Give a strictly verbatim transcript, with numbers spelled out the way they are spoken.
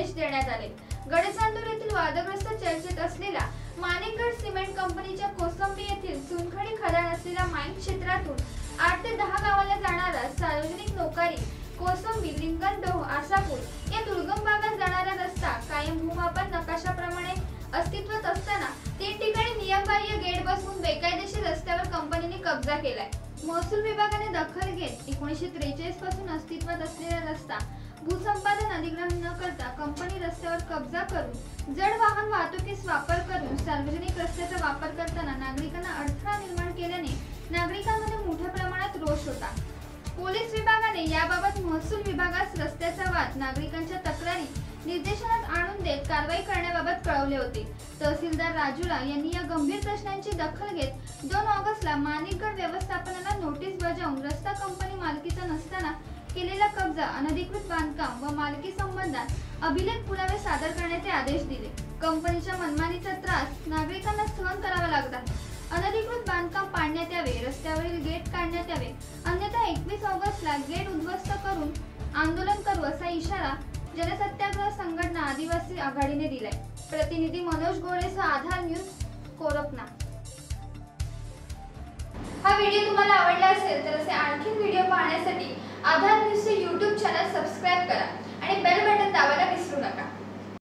आदेश देण्यात आले। गडचांदूर येथील वादग्रस्त चर्चेत असलेल्या माणिकगड सिमेंट कंपनीच्या कोसंबी येथील चुनखडी खदान असलेल्या माईन क्षेत्रातून आठ ते दहा गावाला जाणारा सार्वजनिक नोकरी कोसंबी लिंकन डोह आसापूर या दुर्गम भागात जाणारा रस्ता कायम भूमापन नकाशाप्रमाणे अस्तित्वात असताना तीन ठिकाणी नियमबाह्य गेट बसवून बेकायदेशीर रस्त्यावर कंपनीने कब्जा केलाय। महसूल विभागाने दखल घेत एकोणीसशे त्रेचाळीस पासून अस्तित्वात असलेला रस्ता भूसंपादन अधिग्रहण न करता कंपनी रस्त्यावर कब्जा करून जड वाहन वाहतुकीस वापर करून सार्वजनिक रस्त्याचा वापर करताना नागरिकांना अडथळा निर्माण केल्याने नागरिकांमध्ये मोठ्या प्रमाणात रोष होता। पोलीस विभागाने याबाबत महसूल विभागास रस्त्याचा वाद नागरिकांच्या तक्रारी निर्देशनात आणून देत कारवाई करण्याबाबत कळवले होते। तहसीलदार राजुला यांनी या गंभीर प्रश्नांची दखल घेत दोन ऑगस्टला माणिकगड व्यवस्थापनाला नोटीस बजावून रस्ता कंपनी मालकीचा नसताना केलेला कब्जा, अनधिकृत बांधकाम व मालकी संबंधात अभिलेख पुरावे सादर करण्याचे आदेश दिले। कंपनीच्या मनमानीचा त्रास नागरिकांना सहन करावा लागत आहे। अनधिकृत बांधकाम पाडण्यात यावे, रस्त्यावरील गेट काढण्यात यावे, अन्यथा एकवीस ऑगस्टला गेट उद्ध्वस्त करून आंदोलन करू असा इशारा जनसत्याग्रह संघटना आदिवासी आघाडीने दिलाय। प्रतिनिधी मनोज गोळेसह आधार न्यूज, कोरपना। हा व्हिडिओ तुम्हाला आवडला असेल तर असे आणखी व्हिडिओ पाहण्यासाठी आधार न्यूजचे यूट्यूब चॅनल सबस्क्राइब करा आणि बेल बटन दाबायला विसरू नका।